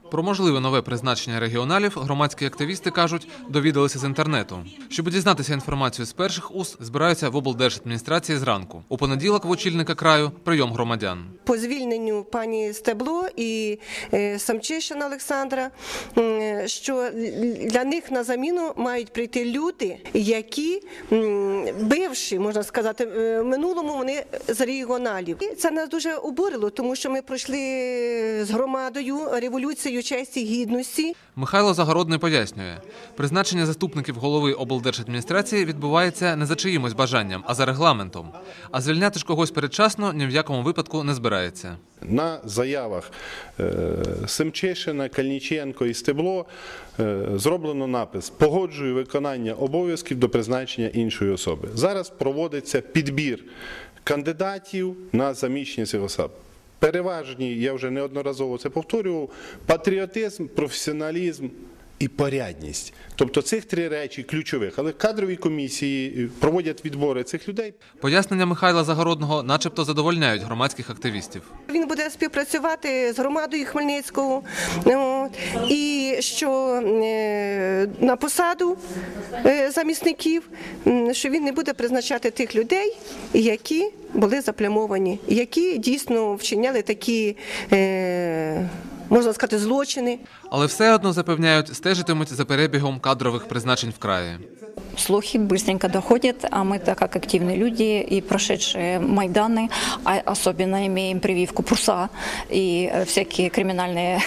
Про можливе нове призначення регіоналів громадські активісти кажуть, довідалися з інтернету. Щоб дізнатися інформацію з перших уст, збираються в облдержадміністрації зранку. У понеділок в очільника краю прийом громадян. По звільненню пані Стебло і Самчишина Олександра, що для них на заміну мають прийти люди, які бивші, можна сказати, в минулому вони з регіоналів. І це нас дуже обурило, тому що ми пройшли з громадою революцію честі і гідності. Михайло Загородний пояснює, призначення заступників голови облдержадміністрації відбувається не за чиїмось бажанням, а за регламентом. А звільняти ж когось передчасно ні в якому випадку не збирається. На заявах Семчишина, Кальниченко і Стебло зроблено напис «Погоджую виконання обов'язків до призначення іншої особи». Зараз проводиться підбір кандидатів на заміщення цих осіб. Переважні, я вже неодноразово це повторював, патріотизм, професіоналізм і порядність. Тобто цих три речі ключових. Але кадрові комісії проводять відбори цих людей. Пояснення Михайла Загородного начебто задовольняють громадських активістів. Він буде співпрацювати з громадою Хмельницького і що на посаду замісників, що він не буде призначати тих людей, які були заплямовані, які дійсно вчиняли такі, можна сказати, злочини. Але все одно запевняють, стежитимуть за перебігом кадрових призначень в краї. Слухи быстренько доходят, а мы, так как активные люди и прошедшие Майданы, а особенно имеем прививку ПРУСа и всякие криминальные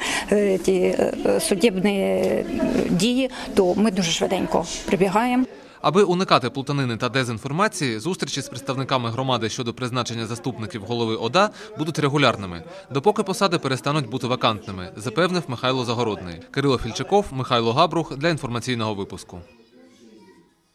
судебные дії, то ми дуже швиденько прибігаємо. Аби уникати плутанини та дезінформації, зустрічі з представниками громади щодо призначення заступників голови ОДА будуть регулярними, допоки посади перестануть бути вакантними, запевнив Михайло Загородний. Кирило Фільчаков, Михайло Габрух для інформаційного випуску.